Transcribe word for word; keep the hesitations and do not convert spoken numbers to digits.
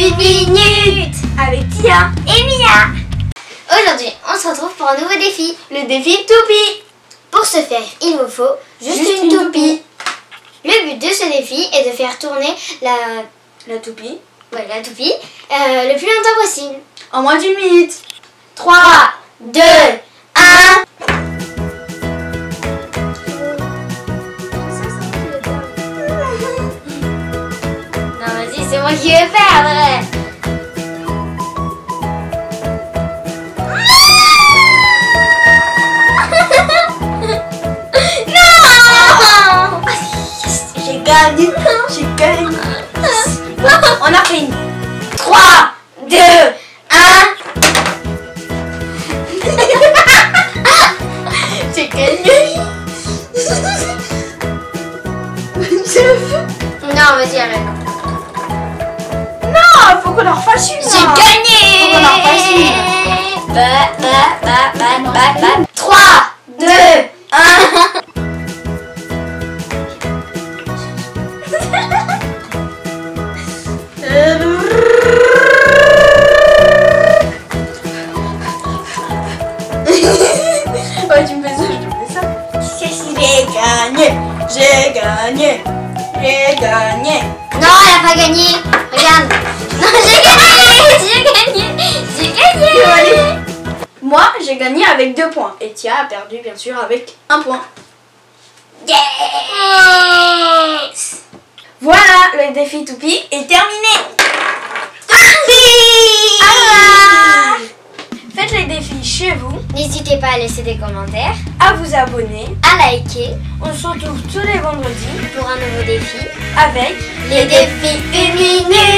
une minute avec Tia et Mia. Aujourd'hui, on se retrouve pour un nouveau défi. Le défi toupie. Pour ce faire, il vous faut juste, juste une, une toupie. toupie. Le but de ce défi est de faire tourner la, la toupie, ouais, la toupie euh, le plus longtemps possible. En moins d'une minute. trois, deux, un. Non, vas-y, c'est moi qui vais perdre. J'ai gagné, j'ai gagné. Bon, on a fait une. trois, deux, un. J'ai gagné. Non, vas-y, arrête. Non, faut qu'on en refasse une. J'ai gagné. Faut qu'on en refasse une. Bah, bah, bah, bah, bah, bah. trois, deux, un. Ouais, tu me fais ça, je te fais ça. J'ai gagné, j'ai gagné, j'ai gagné. Non, elle a pas gagné. Regarde. Non, j'ai gagné, j'ai gagné, j'ai gagné. Moi, j'ai gagné avec deux points. Et Tia a perdu, bien sûr, avec un point. Yes. Voilà, le défi toupie est terminé. Ah. Faites les défis chez vous. N'hésitez pas à laisser des commentaires, À vous abonner. à liker. On se retrouve tous les vendredis Pour un nouveau défi avec les défis une minute.